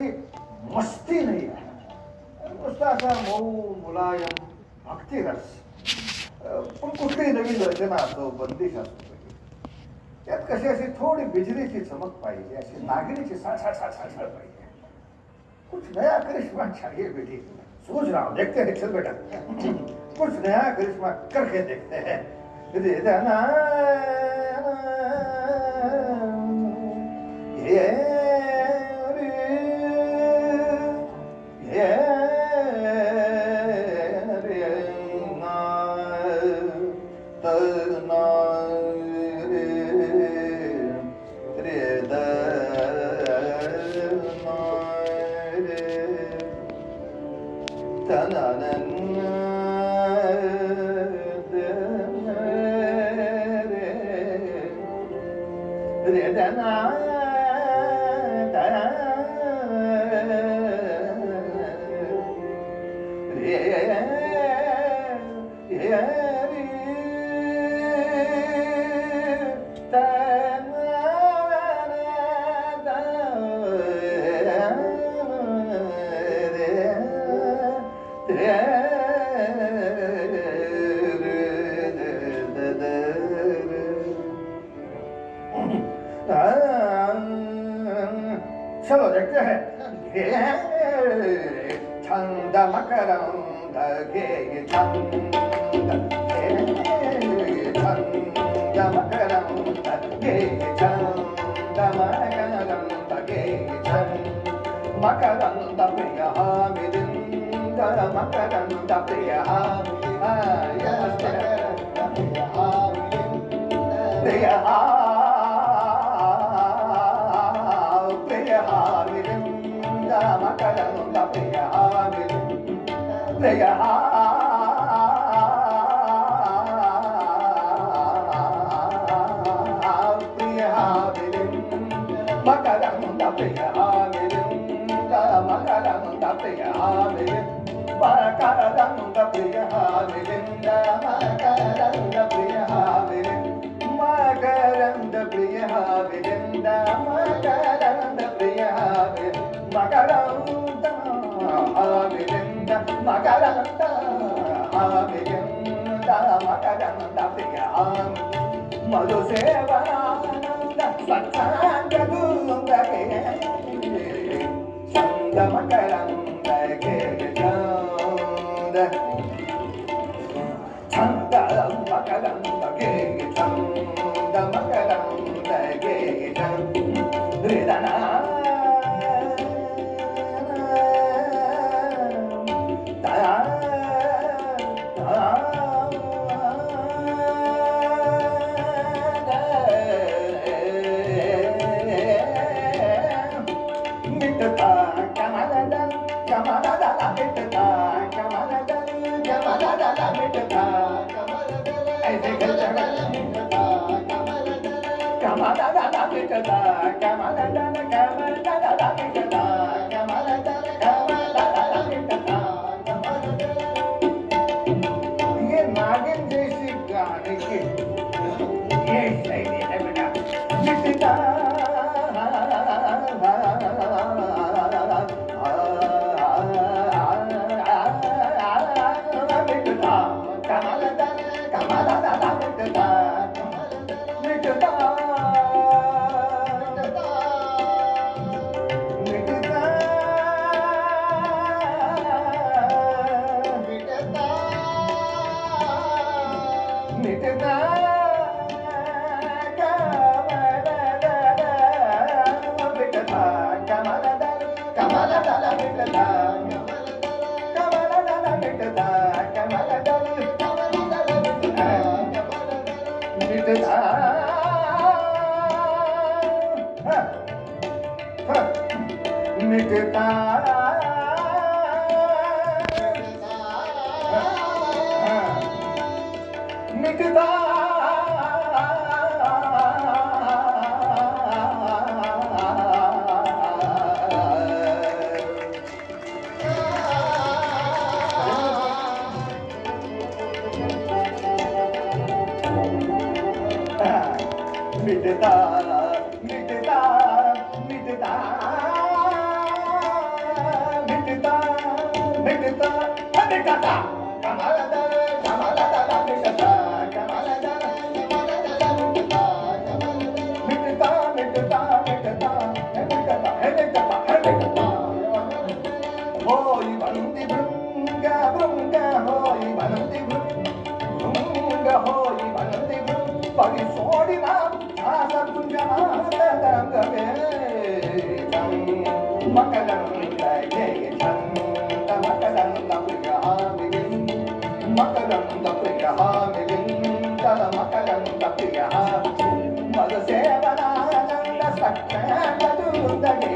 मस्ती नहीं है, नुसता असा मऊ मुलायम भक्ती रस. पण कुठलीही नवीन रचना असो, बंदिश असो, त्यात कशी अशी थोडी बिजलीची चमक पाहिजे, अशी नागिनीची सळसळ सळसळ पाहिजे. कुछ नया करिश्मा चाहिए बेटी. सोच रहा हूँ, देखते हैं. चल बेटा, कुछ नया करिश्मा करके देखते हैं. ये चलो देखते हैं. छंद मकरंद गे छंद मकरंद गे छंद मकरंद गे छंद मकरंद प्रिय मिलिंद मकरंद प्रिय प्रिय मधु सेवनानंद सत्संग दूंगे छंद मकरंद गे छंद छंद मकरंद गे छंद मकरंद गे छंद हृदना ये नागिन जैसी गाने की ये शैली है बेटा. मिटता मिटता मिटता मिटता ಮಿಡಿತ ಮಿಡಿತ ಕಮಲದ ಕಮಲದ ಮಿಡಿತ ಕಮಲದ ಕಮಲದ ಮಿಡಿತ ಮಿಡಿತ ಮಿಡಿತ ಮಿಡಿತ ಮಿಡಿತ ಮಿಡಿತ ಮಿಡಿತ ಹೋಯ್ ಬಂದಿ ಭೃಂಗ ಭೃಂಗ ಹೋಯ್ ಬಂದಿ ಭೃಂಗ ಹೋಯ್ ಬಂದಿ ಭೃಂಗ ಪರಿಸೋಡಿನ ಆಸ ಕುಂಜನಾದವೇ ಮಕರಂದ ಜಯ ಚಂದ ಮಕರಂದ ಪ್ರಿಯ ಹಾಮಿಲಿಂ ಮಕರಂದ ಪ್ರಿಯ ಹಾಮಿಲಿಂ ತಲ ಮಕರಂದ ಪ್ರಿಯ ಮದ ಸೇವನಾನಂದ ಸತ್ಯ ಮಧುದಗೆ